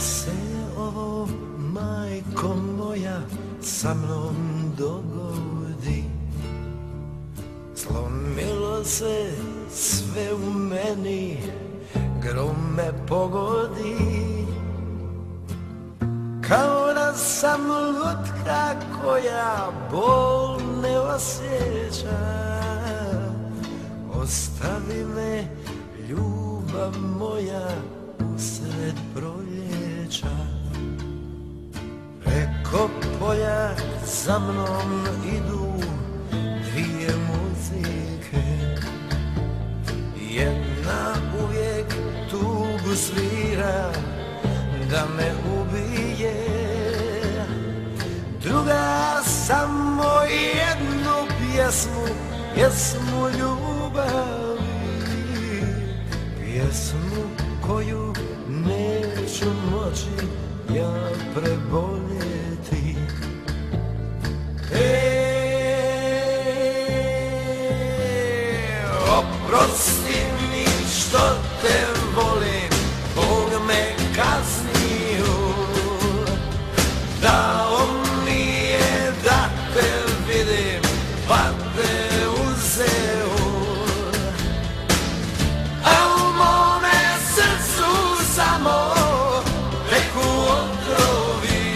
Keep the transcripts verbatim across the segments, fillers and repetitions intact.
se ovo, majko moja, sa mnom dogodi, slomilo se sve u meni, grom me pogodi, kao da sam lutka koja bol ne osjeća. Ostavi me, ljubav moja, usred proljeća. Preko polja za mnom idu dvije muzike, jedna uvijek tugu svira da me ubije, druga samo jednu pjesmu, pjesmu ljubavi, pjesmu koju neću moći ja preboljeti. E, oprosti mi što te volim, Bog me kaznio, dao mi je da te vidim, pa te uzeo, a u mome srcu samo teku otrovi,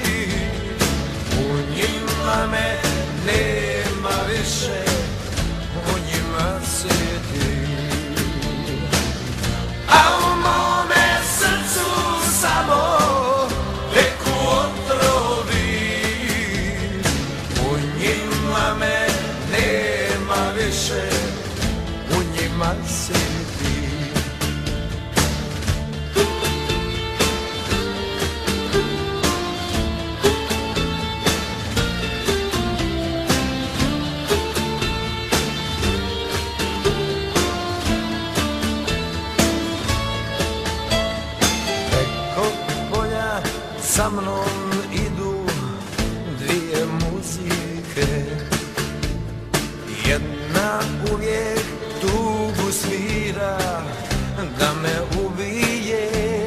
u njima me nema više, u njima si ti. A u mome srcu samo teku otrovi, u njima me nema više, u njima si ti. Sa mnom idu dvije muzike, jedna uvijek tugu svira da me ubije,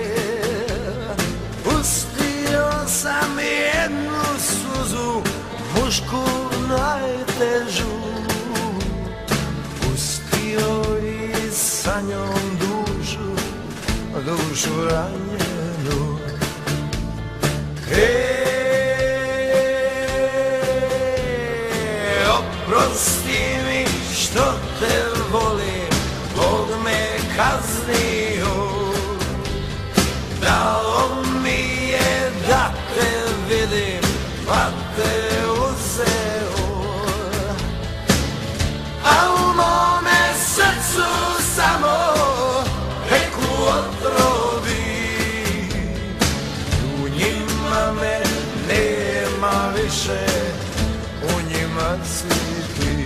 pustio sam jednu suzu, mušku najtežu, pustio i sa njom dušu, dušu ranjenu. E, oprosti mi što te volim, Bog me kaznio, dao mi je da te vidim, pa te uzeo, a u mome srcu samo teku otrovi, u njima me nema više, u njima si ti.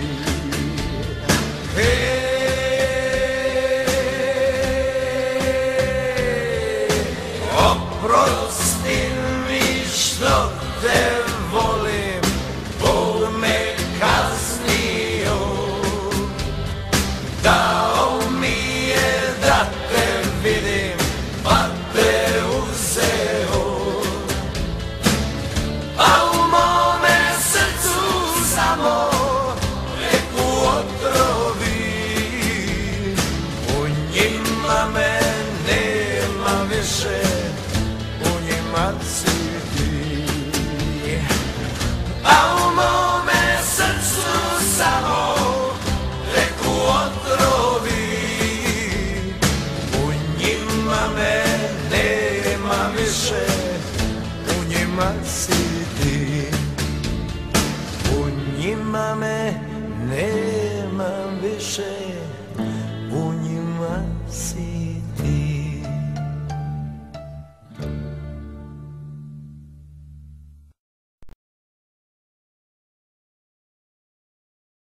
Oprosti mi što te volim, Bog me kaznio, dao mi je da te vidim, pa te uzeo, a u mome srcu samo teku otrovi, u njima me nema više, u njima si ti. A u mome srcu samo teku otrovi, u njima me nema više, u njima si ti. U njima me nema više,